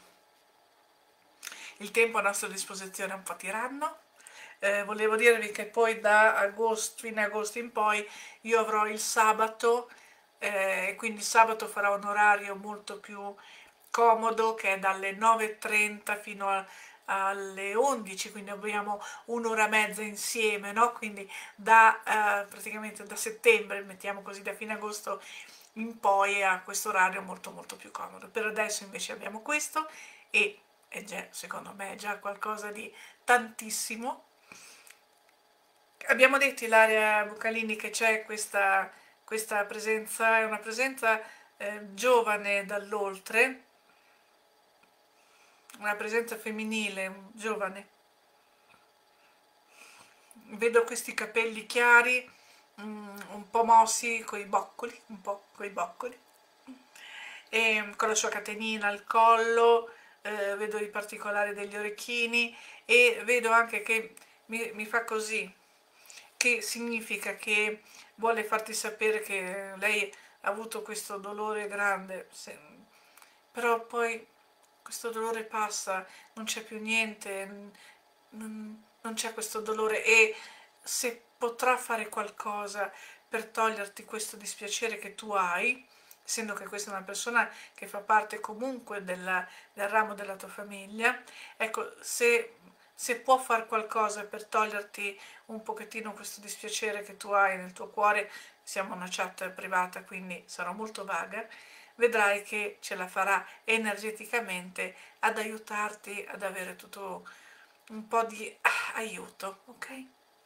il tempo a nostra disposizione è un po' tiranno. Eh, volevo dirvi che poi da agosto, fine agosto in poi io avrò il sabato, eh, quindi il sabato farò un orario molto più comodo, che è dalle nove e trenta fino a, alle undici, quindi abbiamo un'ora e mezza insieme, no? Quindi da eh, praticamente da settembre, mettiamo così, da fine agosto in poi a questo orario molto molto più comodo. Per adesso invece abbiamo questo e è già, secondo me è già qualcosa di tantissimo. Abbiamo detto, Ilaria Bucalini, che c'è questa, questa presenza, è una presenza eh, giovane dall'oltre, una presenza femminile, giovane. Vedo questi capelli chiari, mm, un po' mossi coi boccoli, un po' coi boccoli, e con la sua catenina al collo, eh, vedo i particolari degli orecchini e vedo anche che mi, mi fa così, che significa che vuole farti sapere che lei ha avuto questo dolore grande, se- però poi questo dolore passa, non c'è più niente, non, non c'è questo dolore, e se potrà fare qualcosa per toglierti questo dispiacere che tu hai, essendo che questa è una persona che fa parte comunque della, del ramo della tua famiglia, ecco, se, se può fare qualcosa per toglierti un pochettino questo dispiacere che tu hai nel tuo cuore, siamo una chat privata quindi sarò molto vaga, vedrai che ce la farà energeticamente ad aiutarti ad avere tutto un po' di ah, aiuto, ok?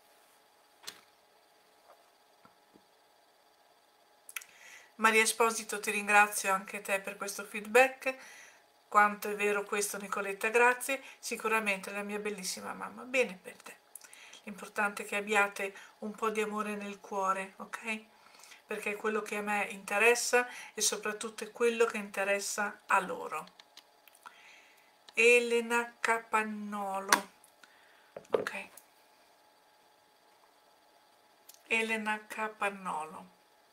Maria Esposito, ti ringrazio anche te per questo feedback. Quanto è vero questo, Nicoletta, grazie. Sicuramente la mia bellissima mamma. Bene per te. L'importante è che abbiate un po' di amore nel cuore, ok? Perché è quello che a me interessa e soprattutto è quello che interessa a loro. Elena Capannolo, ok? Elena Capannolo.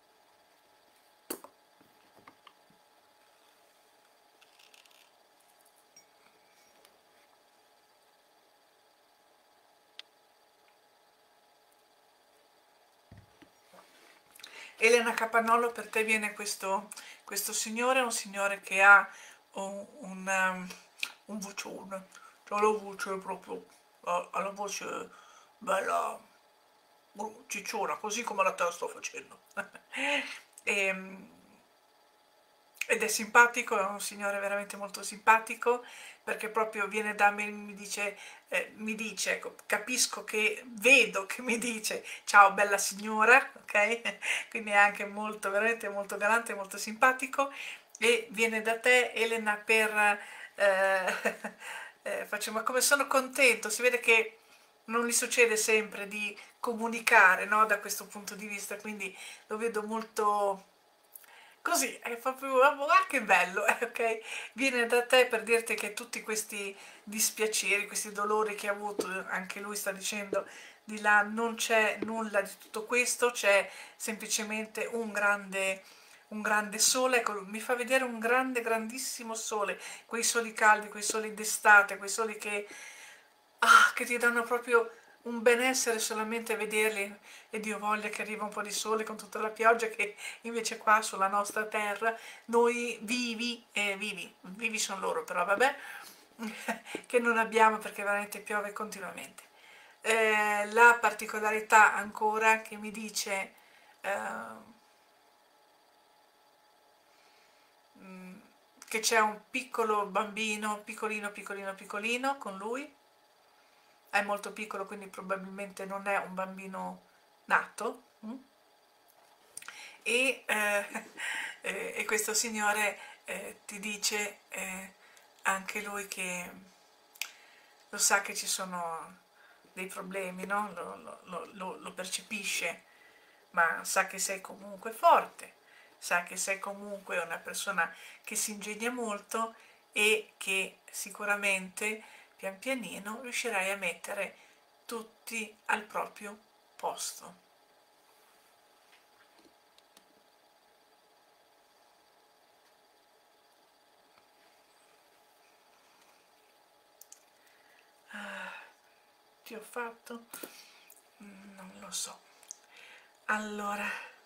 Elena Capannolo, per te viene questo, questo signore, un signore che ha un, un, um, un vocione, cioè la voce proprio, ha ha la voce bella, uh, cicciona, così come la te la sto facendo. E, ed è simpatico, è un signore veramente molto simpatico, perché proprio viene da me, mi dice, eh, mi dice, ecco, capisco che, vedo che mi dice ciao bella signora, ok? Quindi è anche molto, veramente molto galante, molto simpatico, e viene da te, Elena, per... eh, eh, faccio, ma come sono contento, si vede che non gli succede sempre di comunicare, no, da questo punto di vista, quindi lo vedo molto così, è proprio, ah che bello, eh, ok? Viene da te per dirti che tutti questi dispiaceri, questi dolori che ha avuto, anche lui sta dicendo di là, non c'è nulla di tutto questo, c'è semplicemente un grande, un grande sole, ecco, mi fa vedere un grande, grandissimo sole, quei soli caldi, quei soli d'estate, quei soli che, ah, che ti danno proprio un benessere solamente a vederli, e Dio voglia che arriva un po' di sole con tutta la pioggia che invece qua sulla nostra terra noi vivi, eh, vivi, vivi sono loro però vabbè, che non abbiamo perché veramente piove continuamente. Eh, la particolarità ancora che mi dice eh, che c'è un piccolo bambino, piccolino, piccolino, piccolino con lui, è molto piccolo quindi probabilmente non è un bambino nato, mm? e, eh, eh, e questo signore eh, ti dice eh, anche lui che lo sa che ci sono dei problemi, no? lo, lo, lo, lo, lo percepisce, ma sa che sei comunque forte, sa che sei comunque una persona che si ingegna molto e che sicuramente pian pianino riuscirai a mettere tutti al proprio posto. Ti ho fatto? Non lo so. Allora,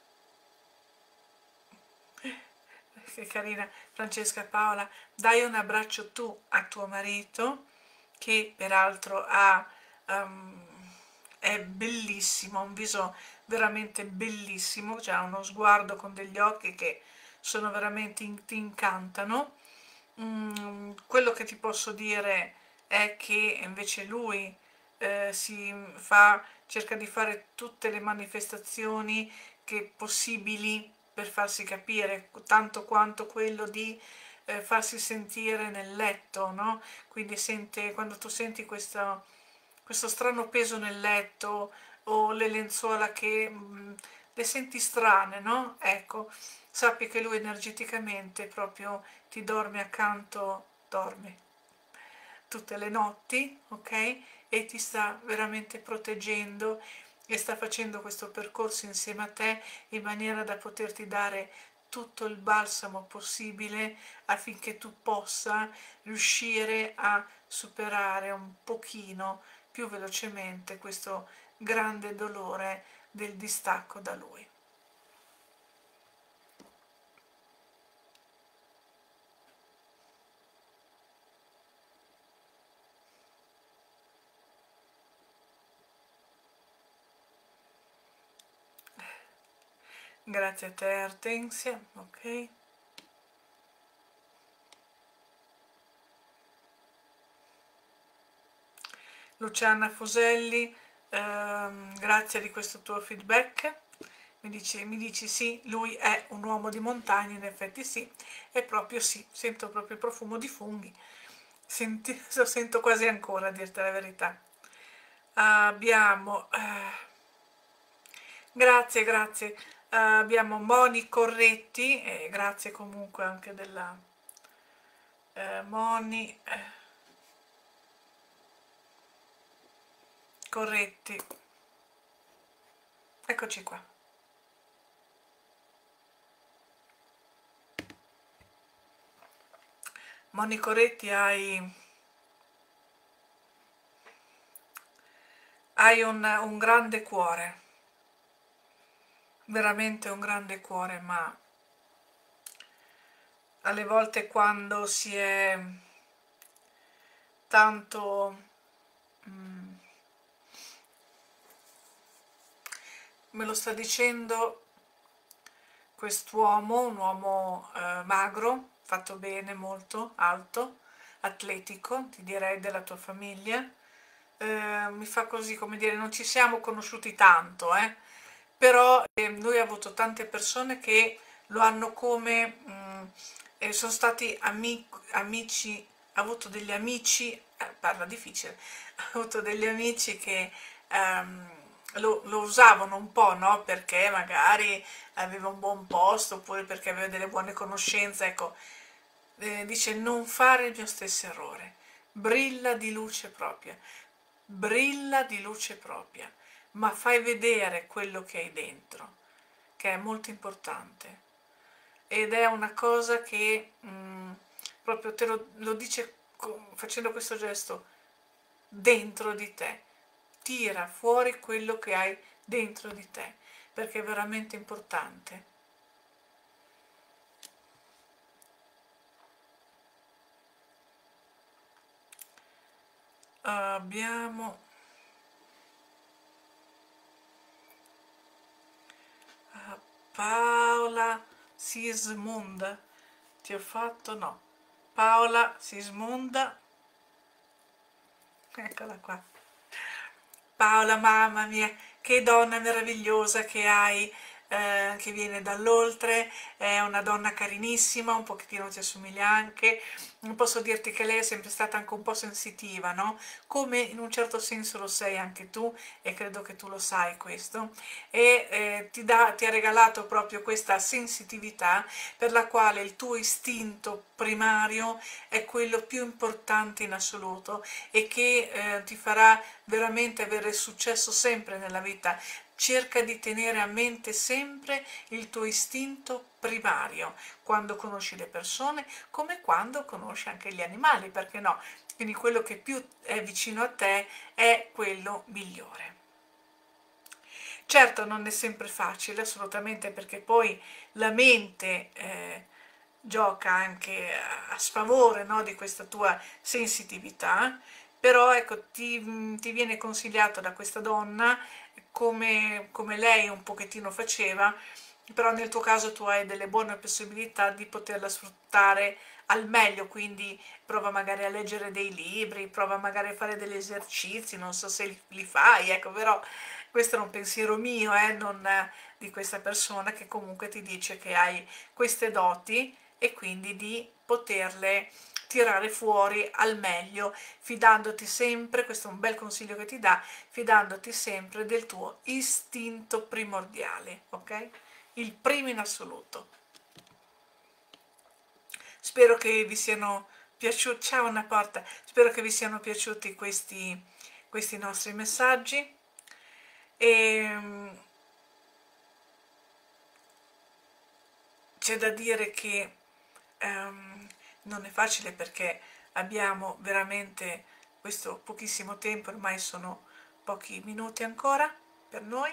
che carina Francesca Paola, dai un abbraccio tu a tuo marito, che peraltro ha, um, è bellissimo, ha un viso veramente bellissimo, ha uno sguardo con degli occhi che sono veramente, in, ti incantano. Mm, quello che ti posso dire è che invece lui eh, si fa, cerca di fare tutte le manifestazioni che possibili per farsi capire, tanto quanto quello di eh, farsi sentire nel letto, no? Quindi sente, quando tu senti questo, questo strano peso nel letto o le lenzuola che mh, le senti strane, no? Ecco, sappi che lui energeticamente proprio ti dorme accanto, dorme tutte le notti, ok? E ti sta veramente proteggendo e sta facendo questo percorso insieme a te in maniera da poterti dare tutto il balsamo possibile affinché tu possa riuscire a superare un pochino più velocemente questo grande dolore del distacco da lui. Grazie a te Artensia, ok? Luciana Fuselli, ehm, grazie di questo tuo feedback. Mi dici, mi dici sì, lui è un uomo di montagna, in effetti sì, è proprio sì, sento proprio il profumo di funghi, Senti, lo sento quasi ancora a dirti la verità. Abbiamo, eh, grazie, grazie, eh, abbiamo Moni Corretti, e grazie comunque anche della eh, Moni eh, Corretti, eccoci qua. Moni Corretti, hai, hai un, un grande cuore, veramente un grande cuore, ma alle volte quando si è tanto, mm, me lo sta dicendo quest'uomo, un uomo eh, magro, fatto bene, molto alto, atletico, ti direi della tua famiglia, eh, mi fa così, come dire, non ci siamo conosciuti tanto, eh, però eh, lui ha avuto tante persone che lo hanno come, mh, eh, sono stati ami amici, ha avuto degli amici, eh, parla difficile, ha avuto degli amici che ehm, lo, lo usavano un po', no? Perché magari aveva un buon posto oppure perché aveva delle buone conoscenze, ecco, eh, dice non fare il mio stesso errore, brilla di luce propria, brilla di luce propria, ma fai vedere quello che hai dentro, che è molto importante. ed è una cosa che mh, proprio te lo, lo dice facendo questo gesto dentro di te, tira fuori quello che hai dentro di te, perché è veramente importante. Abbiamo Paola Sismunda, ti ho fatto no, Paola Sismunda, eccola qua. Paola, mamma mia, che donna meravigliosa che hai, eh, che viene dall'oltre, è una donna carinissima, un pochettino ti assomiglia anche, posso dirti che lei è sempre stata anche un po' sensitiva, no? Come in un certo senso lo sei anche tu, e credo che tu lo sai questo, e eh, ti, dà, ti ha regalato proprio questa sensitività per la quale il tuo istinto primario è quello più importante in assoluto e che eh, ti farà veramente avere successo sempre nella vita. Cerca di tenere a mente sempre il tuo istinto primario quando conosci le persone, come quando conosci anche gli animali, perché no? Quindi quello che più è vicino a te è quello migliore. Certo non è sempre facile, assolutamente, perché poi la mente eh, gioca anche a sfavore, no, di questa tua sensitività, però ecco, ti, ti viene consigliato da questa donna, come, come lei un pochettino faceva, però nel tuo caso tu hai delle buone possibilità di poterla sfruttare al meglio, quindi prova magari a leggere dei libri, prova magari a fare degli esercizi, non so se li, li fai, ecco, però questo è un pensiero mio, eh, non eh, di questa persona che comunque ti dice che hai queste doti e quindi di poterle tirare fuori al meglio, fidandoti sempre, questo è un bel consiglio che ti dà, fidandoti sempre del tuo istinto primordiale, ok? Il primo in assoluto. Spero che vi siano piaciuti, ciao una porta, spero che vi siano piaciuti questi, questi nostri messaggi e c'è da dire che um, non è facile perché abbiamo veramente questo pochissimo tempo, ormai sono pochi minuti ancora per noi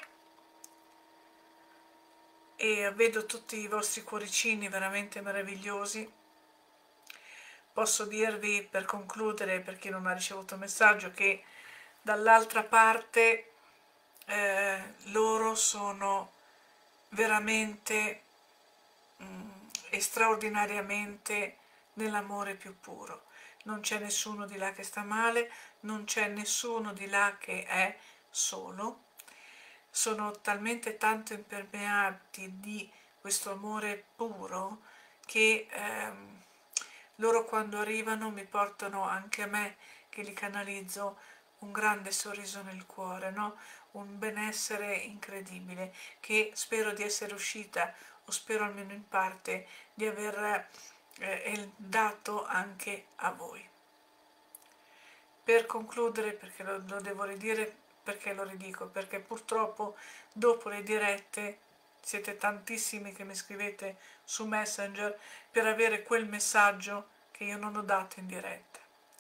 e vedo tutti i vostri cuoricini veramente meravigliosi. Posso dirvi per concludere, per chi non ha ricevuto messaggio, che dall'altra parte eh, loro sono veramente mh, e straordinariamente nell'amore più puro. Non c'è nessuno di là che sta male, non c'è nessuno di là che è solo. Sono talmente tanto impermeati di questo amore puro che ehm, loro quando arrivano mi portano anche a me, che li canalizzo, un grande sorriso nel cuore, no? Un benessere incredibile, che spero di essere riuscita, o spero almeno in parte, di aver eh, dato anche a voi. Per concludere, perché lo, lo devo ridire, perché lo ridico, perché purtroppo dopo le dirette siete tantissimi che mi scrivete su Messenger per avere quel messaggio che io non ho dato in diretta.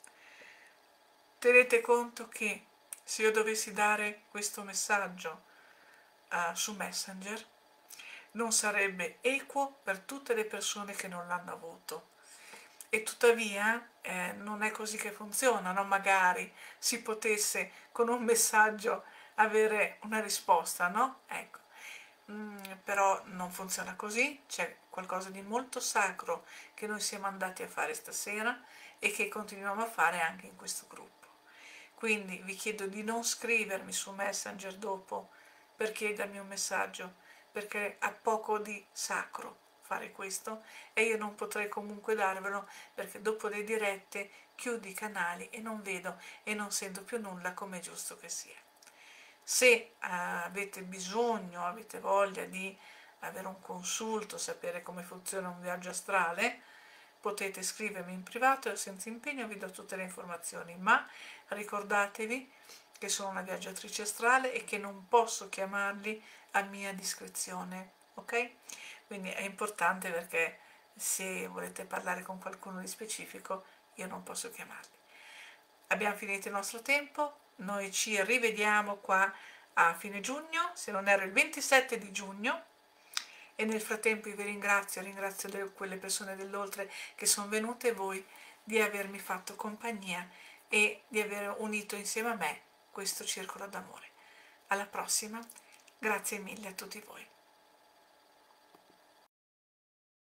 Tenete conto che se io dovessi dare questo messaggio uh, su Messenger non sarebbe equo per tutte le persone che non l'hanno avuto. E tuttavia eh, non è così che funziona, no? Magari si potesse con un messaggio avere una risposta, no? Ecco. Mm, però non funziona così, c'è qualcosa di molto sacro che noi siamo andati a fare stasera e che continuiamo a fare anche in questo gruppo. Quindi vi chiedo di non scrivermi su Messenger dopo per chiedermi un messaggio, perché ha poco di sacro fare questo e io non potrei comunque darvelo perché dopo le dirette chiudo i canali e non vedo e non sento più nulla, come è giusto che sia. Se eh, avete bisogno, avete voglia di avere un consulto, sapere come funziona un viaggio astrale, potete scrivermi in privato e senza impegno vi do tutte le informazioni, ma ricordatevi che sono una viaggiatrice astrale e che non posso chiamarli a mia discrezione, ok? quindi è importante perché se volete parlare con qualcuno di specifico io non posso chiamarli. Abbiamo finito il nostro tempo, noi ci rivediamo qua a fine giugno, se non erro il ventisette di giugno, e nel frattempo io vi ringrazio, ringrazio le, quelle persone dell'oltre che sono venute e voi di avermi fatto compagnia e di aver unito insieme a me questo circolo d'amore. Alla prossima, grazie mille a tutti voi.